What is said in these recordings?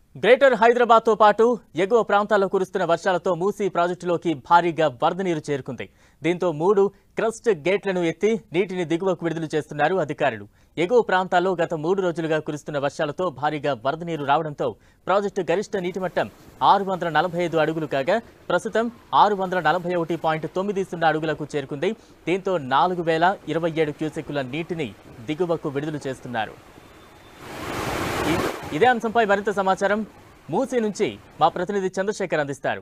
Greater Hyderabad తో పాటు ఎగువ ప్రాంతాల్లో కురుస్తున్న వర్షాలతో మూసీ ప్రాజెక్టులోకి భారీగా వరద నీరు చేరుకుంది. దీంతో 3 క్రస్ట్ గేట్లను ఎత్తి నీటిని దిగువకు విడుదల చేస్తున్నారు అధికారులు. ఎగువ ప్రాంతాల్లో గత 3 రోజులుగా కురుస్తున్న వర్షాలతో భారీగా వరద నీరు రావడంతో ప్రాజెక్టు గరిష్ట నీటి మట్టం 645 అడుగులు కాగా ప్రస్తుతం 641.90 అడుగులకు చేరుకుంది. దీంతో 4027 క్యూసెక్కుల నీటిని దిగువకు విడుదల చేస్తున్నారు. ఇదే అంశంపై మరింత సమాచారం మూసీ నుంచి మా ప్రతినిధి చంద్రశేఖర్ అందిస్తారు.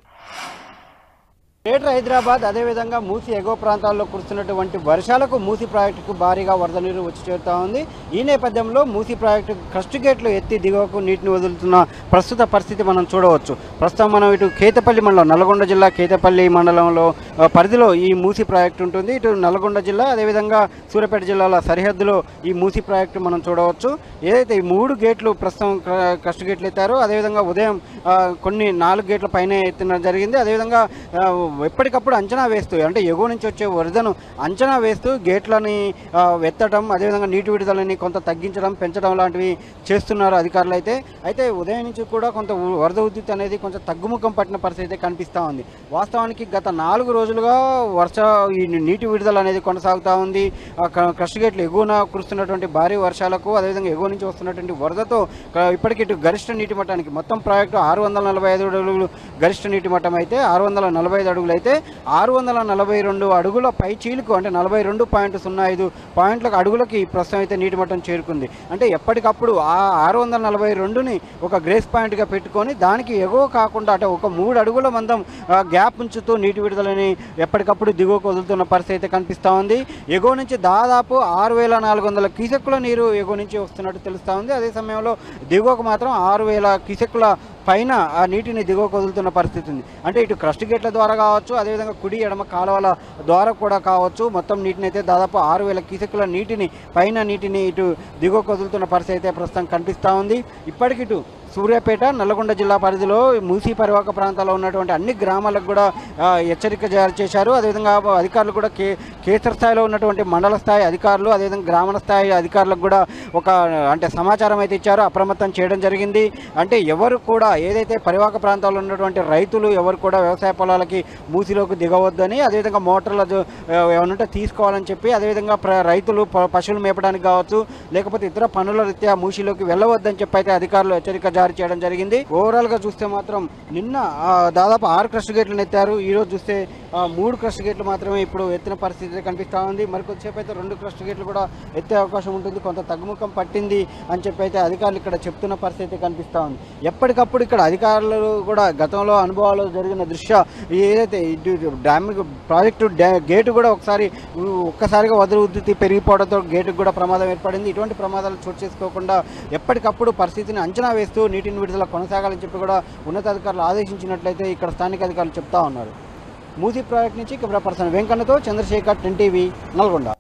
గ్రేటర్ హైదరాబాద్ అదేవిధంగా మూసీ ఎగువ ప్రాంతాల్లో కురుస్తున్నటువంటి వర్షాలకు మూసీ ప్రాజెక్టుకు భారీగా వరద నీరు వచ్చి చేరుతా ఉంది. ఈ నేపథ్యంలో మూసీ ప్రాజెక్టు క్రస్ట్ గేట్లు ఎత్తి దిగువకు నీటిని వదులుతున్న ప్రస్తుత పరిస్థితి మనం చూడవచ్చు. ప్రస్తుతం మనం ఇటు కేతపల్లి మండలం, నల్గొండ జిల్లా కేతపల్లి మండలంలో పరిధిలో ఈ మూసీ ప్రాజెక్టు ఉంటుంది. ఇటు నల్గొండ జిల్లా అదేవిధంగా సూర్యాపేట జిల్లాల సరిహద్దులో ఈ మూసీ ప్రాజెక్టు మనం చూడవచ్చు. ఏదైతే ఈ 3 గేట్లు ప్రస్తుతం క్రస్ట్ గేట్లు ఎత్తారో అదేవిధంగా ఉదయం కొన్ని 4 గేట్ల పైన ఎత్తడం జరిగింది. అదేవిధంగా ఎప్పటికప్పుడు అంచనా వేస్తూ, అంటే ఎగువ నుంచి వచ్చే వరదను అంచనా వేస్తూ గేట్లని ఎత్తడం, అదేవిధంగా నీటి విడుదలని కొంత తగ్గించడం, పెంచడం లాంటివి చేస్తున్నారు అధికారులు. అయితే ఉదయం నుంచి కూడా కొంత వరద ఉధృతి అనేది కొంచెం తగ్గుముఖం పట్టిన పరిస్థితి కనిపిస్తూ ఉంది. వాస్తవానికి గత 4 రోజులుగా ఈ నీటి విడుదల అనేది కొనసాగుతూ ఉంది. క్రస్ట్ గేట్లు ఎగువన కురుస్తున్నటువంటి భారీ వర్షాలకు అదేవిధంగా ఎగువ నుంచి వస్తున్నటువంటి వరదతో ఇప్పటికి ఇటు గరిష్ట నీటి మట్టానికి మొత్తం ప్రాజెక్టు 645 అడుగులు గరిష్ట నీటి మట్టం అయితే 645 అడుగులు అయితే 642 అడుగుల పై చీలుకు, అంటే 42.05 పాయింట్లకు అడుగులకి ప్రస్తుతం అయితే నీటి మట్టం చేరుకుంది. అంటే ఎప్పటికప్పుడు ఆ 642ని ఒక గ్రేస్ పాయింట్గా పెట్టుకొని దానికి ఎగువ కాకుండా అంటే ఒక 3 అడుగుల మందం గ్యాప్ ఉంచుతూ నీటి విడుదలని ఎప్పటికప్పుడు దిగువకు వదులుతున్న పరిస్థితి అయితే కనిపిస్తూ ఉంది. ఎగువ నుంచి దాదాపు 6400 క్యూసెక్కుల నీరు ఎగువ నుంచి వస్తున్నట్టు తెలుస్తూ ఉంది. అదే సమయంలో దిగువకు మాత్రం 6000 క్యూసెక్కుల పైన ఆ నీటిని దిగువకు వదులుతున్న పరిస్థితి ఉంది. అంటే ఇటు క్రస్ట్ గేట్ల ద్వారా కావచ్చు, అదేవిధంగా కుడి ఎడమ కాలువల ద్వారా కూడా కావచ్చు, మొత్తం నీటిని అయితే దాదాపు 6000 క్యూసెక్కుల నీటిని పైన నీటిని ఇటు దిగువకు వదులుతున్న పరిస్థితి అయితే ప్రస్తుతం కనిపిస్తూ ఉంది. ఇప్పటికిటు సూర్యాపేట, నల్గొండ జిల్లా పరిధిలో మూసీ పరివాహక ప్రాంతాల్లో ఉన్నటువంటి అన్ని గ్రామాలకు కూడా హెచ్చరిక జారీ చేశారు. అదేవిధంగా అధికారులు కూడా కేంద్ర స్థాయిలో ఉన్నటువంటి మండల స్థాయి అధికారులు అదేవిధంగా గ్రామ స్థాయి అధికారులకు కూడా అంటే సమాచారం అయితే ఇచ్చారు, అప్రమత్తం చేయడం జరిగింది. అంటే ఎవరు కూడా ఏదైతే పరివాహక ప్రాంతాల్లో ఉన్నటువంటి రైతులు ఎవరు కూడా వ్యవసాయ పొలాలకి మూసీలోకి దిగవద్దని, అదేవిధంగా మోటార్ల ఏమన్నా తీసుకోవాలని చెప్పి, అదేవిధంగా రైతులు పశువులు మేపడానికి కావచ్చు లేకపోతే ఇతర పనుల రీత్యా మూసీలోకి వెళ్ళవద్దని చెప్పి అయితే అధికారులు హెచ్చరిక జారీ చేయడం జరిగింది. ఓవరాల్ గా చూస్తే మాత్రం నిన్న దాదాపు 6 క్రస్ట్ గేట్లను ఎత్తారు. ఈ రోజు చూస్తే 3 క్రస్ట్ గేట్లు మాత్రమే ఇప్పుడు ఎత్తిన పరిస్థితి కనిపిస్తూ ఉంది. మరికొద్దిసేపు అయితే 2 క్రస్ట్ గేట్లు కూడా ఎత్తే అవకాశం ఉంటుంది. కొంత తగ్గుముఖం పట్టింది అని చెప్పి అయితే అధికారులు ఇక్కడ చెప్తున్న పరిస్థితి కనిపిస్తూ ఉంది. ఎప్పటికప్పుడు ఇక్కడ అధికారులు కూడా గతంలో అనుభవాలు జరిగిన దృష్ట్యా ఏదైతే డ్యామ్ ప్రాజెక్టు గేటు కూడా ఒక్కసారిగా వరద ఉధృతి పెరిగిపోవడంతో గేటుకు కూడా ప్రమాదం ఏర్పడింది. ఇటువంటి ప్రమాదాలు చోటు చేసుకోకుండా ఎప్పటికప్పుడు పరిస్థితిని అంచనా వేస్తూ నీటిని విడుదల కొనసాగాలని చెప్పి కూడా ఉన్నతాధికారులు ఆదేశించినట్లయితే ఇక్కడ స్థానిక అధికారులు చెప్తా ఉన్నారు. మూసీ ప్రాజెక్ట్ నుంచి కెమెరా పర్సన్ వెంకన్నతో చంద్రశేఖర్, 10 టీవీ, నల్గొండ.